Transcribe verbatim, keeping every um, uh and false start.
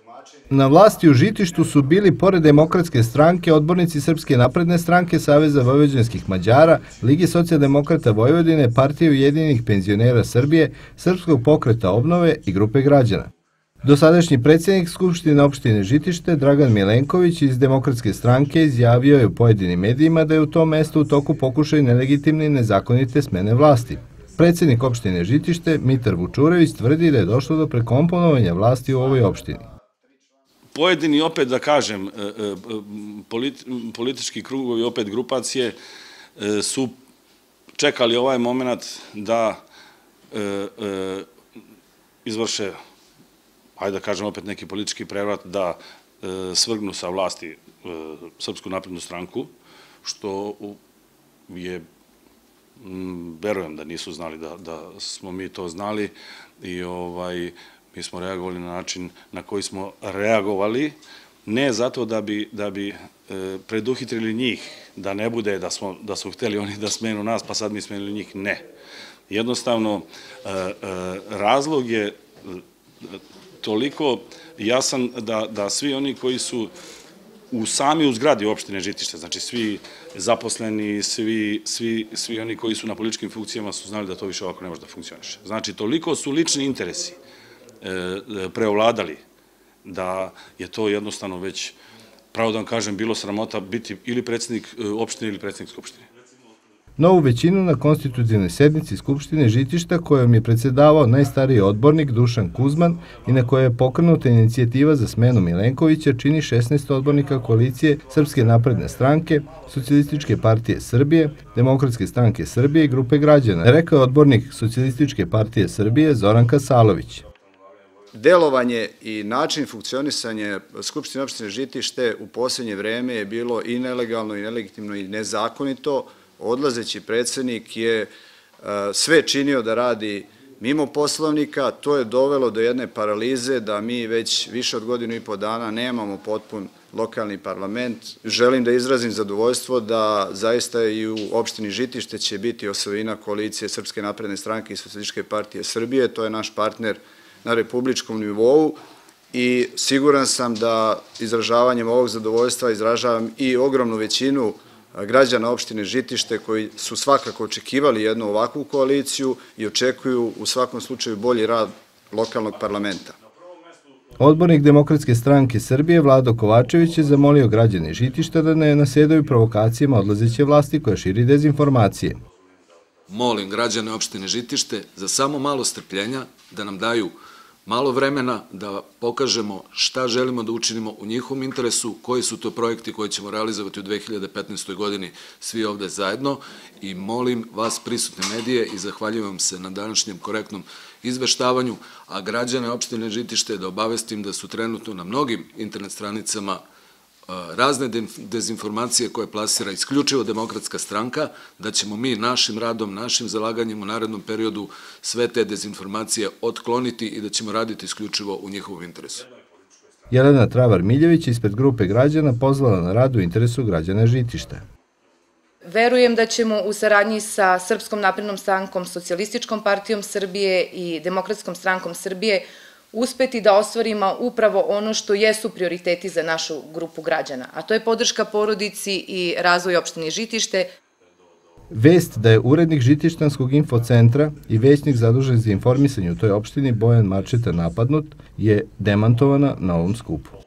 Na vlasti u Žitištu su bili, pored Demokratske stranke, odbornici Srpske napredne stranke, Saveza vojvođanskih Mađara, Lige socijaldemokrata Vojvodine, Partije ujedinjenih penzionera Srbije, Srpskog pokreta obnove i Grupe građana. Dosadašnji predsjednik Skupštine opštine Žitište, Dragan Milenković iz Demokratske stranke, izjavio je u pojedinim medijima da je u tom mestu u toku pokušaj nelegitimne i nezakonite smene vlasti. Predsjednik opštine Žitište, Mitar Vučurević, tvrdi da je došlo do prekomponovanja vlasti u ovoj opštini. Pojedini, opet da kažem, politički krugovi, opet grupacije, su čekali ovaj moment da izvrše, hajde da kažem opet neki politički prevrat, da svrgnu sa vlasti Srpsku naprednu stranku, što je, verujem da nisu znali da smo mi to znali i ovaj... Mi smo reagovali na način na koji smo reagovali, ne zato da bi preduhitrili njih, da ne bude da su hteli oni da smenu nas, pa sad mi smenili njih, ne. Jednostavno, razlog je toliko jasan da svi oni koji su u sami u zgradi opštine Žitište, znači svi zaposleni, svi oni koji su na političkim funkcijama su znali da to više ovako ne može da funkcioniše. Znači, toliko su lični interesi preovladali, da je to jednostavno već, pravo da vam kažem, bilo sramota biti ili predsjednik opštine ili predsjednik Skupštine. Novu većinu na konstitutivnoj sednici Skupštine Žitišta, kojom je predsjedavao najstariji odbornik Dušan Kuzman i na kojoj je pokrenuta inicijativa za smenu Milenkovića, čini šesnaest odbornika koalicije Srpske napredne stranke, Socijalističke partije Srbije, Demokratske stranke Srbije i Grupe građana, rekao je odbornik Socijalističke partije Srbije Zoran Kasalović. Delovanje i način funkcionisanja Skupštine opštine Žitište u posljednje vreme je bilo i nelegalno, i nelegitimno, i nezakonito. Odlazeći predsjednik je sve činio da radi mimo poslovnika. To je dovelo do jedne paralize da mi već više od godinu i po dana nemamo potpun lokalni parlament. Želim da izrazim zadovoljstvo da zaista i u opštini Žitište će biti osvojina koalicije Srpske napredne stranke i Socijalističke partije Srbije. To je naš partner na republičkom nivou i siguran sam da izražavanjem ovog zadovoljstva izražavam i ogromnu većinu građana opštine Žitište koji su svakako očekivali jednu ovakvu koaliciju i očekuju u svakom slučaju bolji rad lokalnog parlamenta. Odbornik Demokratske stranke Srbije Vlado Kovačević je zamolio građane Žitišta da ne nasedaju provokacijama odlazeće vlasti koja širi dezinformacije. Molim građane opštine Žitište za samo malo strpljenja, da nam daju malo vremena da pokažemo šta želimo da učinimo u njihovom interesu, koji su to projekti koje ćemo realizovati u dve hiljade petnaestoj godini svi ovde zajedno i molim vas prisutne medije i zahvaljujem se na današnjem korektnom izveštavanju, a građane opštine Žitište da obavestim da su trenutno na mnogim internet stranicama razne dezinformacije koje plasira isključivo Demokratska stranka, da ćemo mi našim radom, našim zalaganjem u narednom periodu sve te dezinformacije otkloniti i da ćemo raditi isključivo u njihovom interesu. Jelena Travar-Miljević ispred Grupe građana pozvala na rad u interesu građana Žitišta. Verujem da ćemo u saradnji sa Srpskom naprednom strankom, Socijalističkom partijom Srbije i Demokratskom strankom Srbije uspeti da ostvarimo upravo ono što jesu prioriteti za našu grupu građana, a to je podrška porodici i razvoj opštine Žitište. Vest da je urednik Žitištanskog infocentra i većnik zadužen za informisanje u toj opštini Bojan Marčeta napadnut je demantovana na ovom skupu.